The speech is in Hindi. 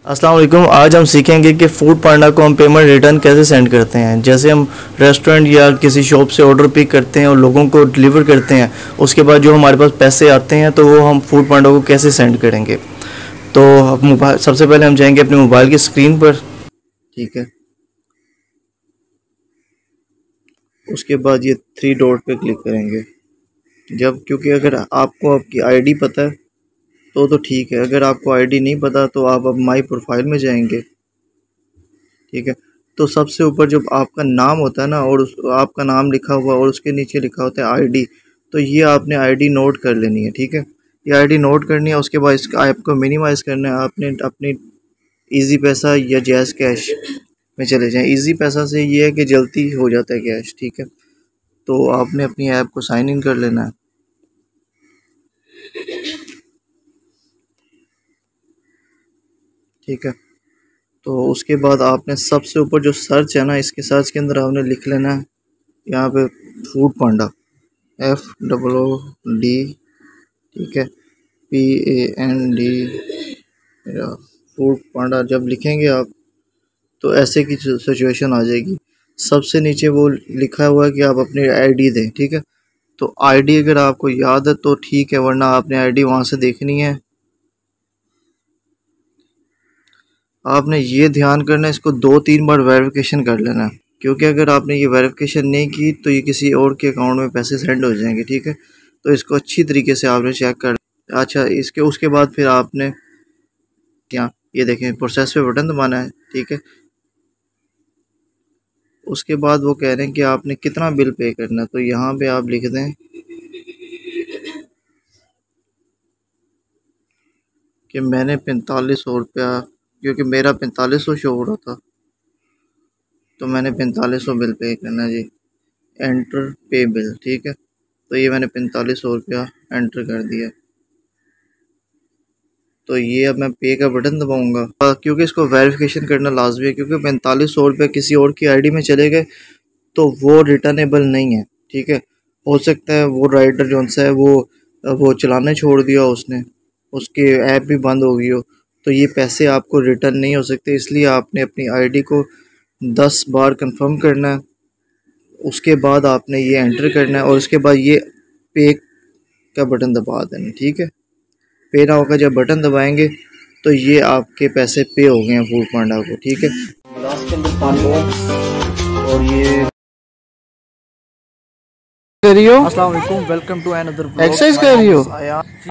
अस्सलाम वालेकुम। आज हम सीखेंगे कि फूड पांडा को हम पेमेंट रिटर्न कैसे सेंड करते हैं। जैसे हम रेस्टोरेंट या किसी शॉप से ऑर्डर पिक करते हैं और लोगों को डिलीवर करते हैं, उसके बाद जो हमारे पास पैसे आते हैं तो वो हम फूड पांडा को कैसे सेंड करेंगे। तो मोबाइल सबसे पहले हम जाएंगे अपने मोबाइल की स्क्रीन पर, ठीक है। उसके बाद ये 3 डॉट पे क्लिक करेंगे जब, क्योंकि अगर आपको आपकी आईडी पता है तो ठीक है। अगर आपको आईडी नहीं पता तो आप अब माई प्रोफाइल में जाएंगे, ठीक है। तो सबसे ऊपर जब आपका नाम होता है ना, और आपका नाम लिखा हुआ और उसके नीचे लिखा होता है आईडी, तो ये आपने आईडी नोट कर लेनी है, ठीक है। ये आईडी नोट करनी है। उसके बाद इसका आपको मिनिमाइज़ करना है। आपने अपनी इजी पैसा या जैज़ कैश में चले जाएं। इजी पैसा से ये है कि जल्दी हो जाता है कैश, ठीक है। तो आपने अपनी ऐप को साइन इन कर लेना है, ठीक है। तो उसके बाद आपने सबसे ऊपर जो सर्च है ना, इसके सर्च के अंदर आपने लिख लेना है यहाँ पे फूड पांडा, FOOD, ठीक है, PAND, फूड पांडा। जब लिखेंगे आप तो ऐसे की सिचुएशन आ जाएगी। सबसे नीचे वो लिखा हुआ है कि आप अपनी आईडी दें, ठीक है। तो आईडी अगर आपको याद है तो ठीक है, वरना आपने आईडी वहाँ से देखनी है। आपने ये ध्यान करना है, इसको 2-3 बार वेरिफिकेशन कर लेना है, क्योंकि अगर आपने ये वेरिफिकेशन नहीं की तो ये किसी और के अकाउंट में पैसे सेंड हो जाएंगे, ठीक है। तो इसको अच्छी तरीके से आपने चेक कर। अच्छा, इसके उसके बाद फिर आपने क्या, ये देखें प्रोसेस पे बटन दबाना है, ठीक है। उसके बाद वो कह रहे हैं कि आपने कितना बिल पे करना है, तो यहाँ पे आप लिख दें कि मैंने 4500 रुपया, क्योंकि मेरा 4500 शो हो रहा था तो मैंने 4500 बिल पे करना है जी। एंटर पे बिल, ठीक है। तो ये मैंने 4500 रुपया एंटर कर दिया। तो ये अब मैं पे का बटन दबाऊंगा, क्योंकि इसको वेरिफिकेशन करना लाजमी है, क्योंकि 4500 रुपये किसी और की आईडी में चले गए तो वो रिटर्नेबल नहीं है, ठीक है। हो सकता है वो राइडर जो है वो चलाने छोड़ दिया उसने, उसकी ऐप भी बंद हो गई हो, तो ये पैसे आपको रिटर्न नहीं हो सकते। इसलिए आपने अपनी आईडी को 10 बार कंफर्म करना है। उसके बाद आपने ये एंटर करना है और उसके बाद ये पे का बटन दबा देना, ठीक है। पे ना होगा, जब बटन दबाएंगे तो ये आपके पैसे पे हो गए हैं फूड पांडा को, ठीक है। गिलास के अंदर पानी है और ये कर रही हो? अस्सलाम वालेकुम, welcome to another vlog. Exercise कर रही हो?